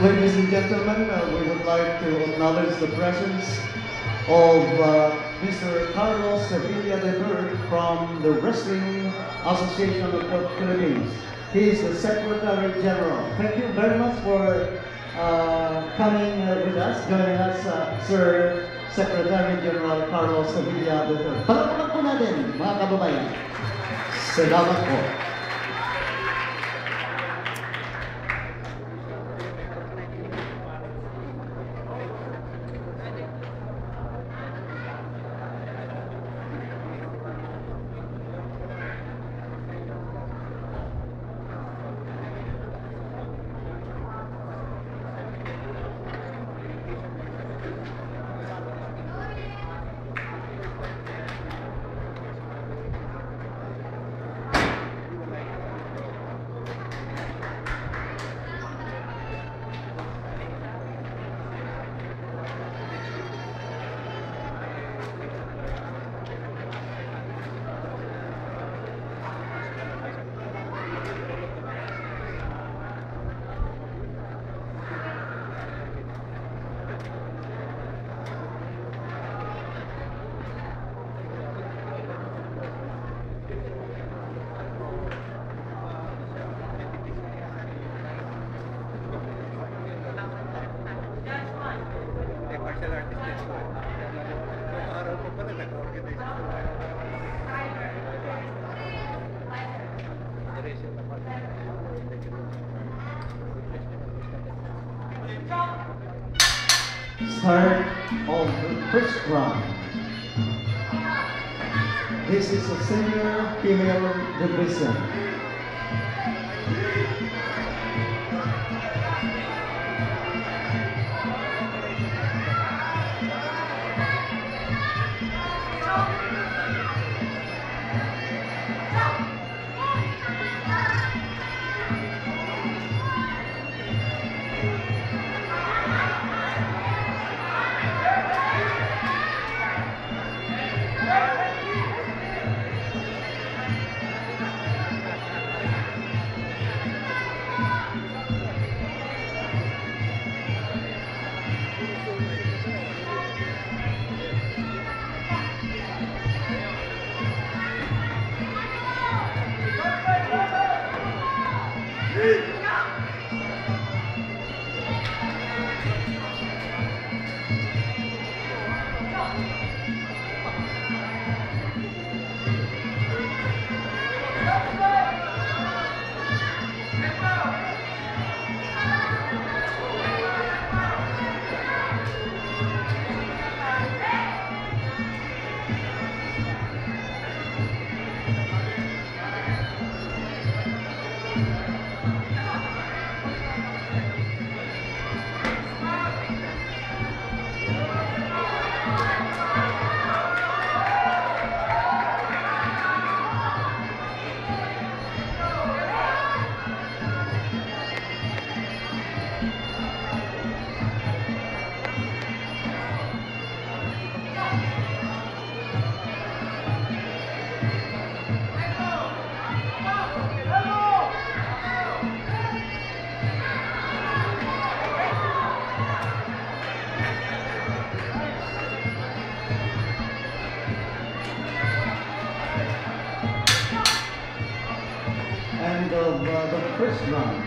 Ladies and gentlemen, we would like to acknowledge the presence of Mr. Carlos Sevilla III from the Wrestling Association of the Philippines. He is the Secretary General. Thank you very much for coming with us, joining us, Sir Secretary General Carlos Sevilla III. Palakpakan po natin, mga kababayan. Salamat po. Start of the first round. This is a senior female division. End of the first round.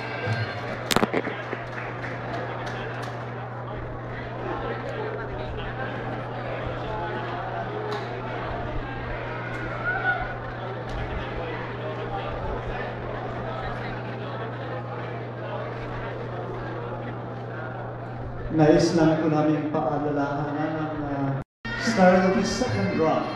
Nais lang po namin paalalahanan ng start of the second round.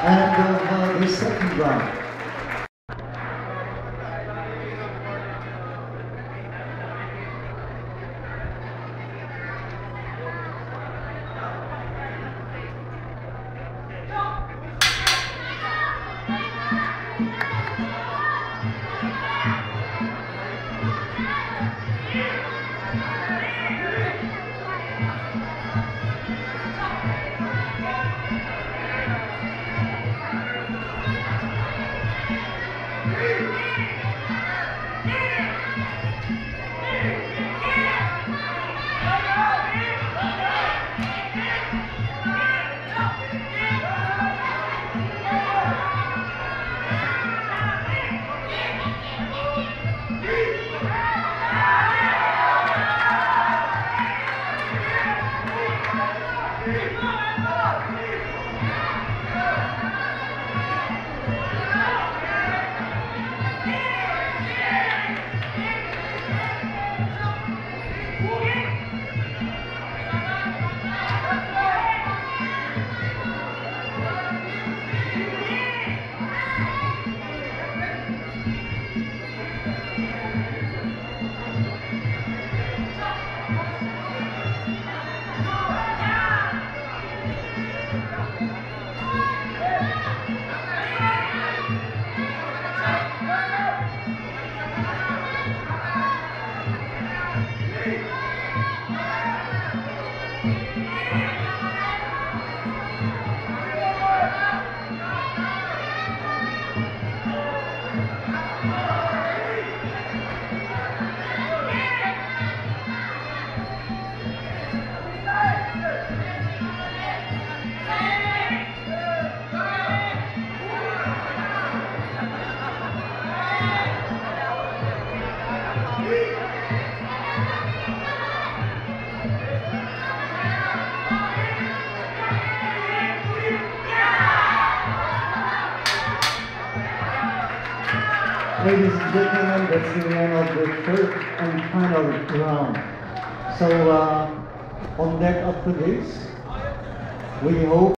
end of the second round. Ladies and gentlemen, that's the end of the third and final round. So, on that of today's, we hope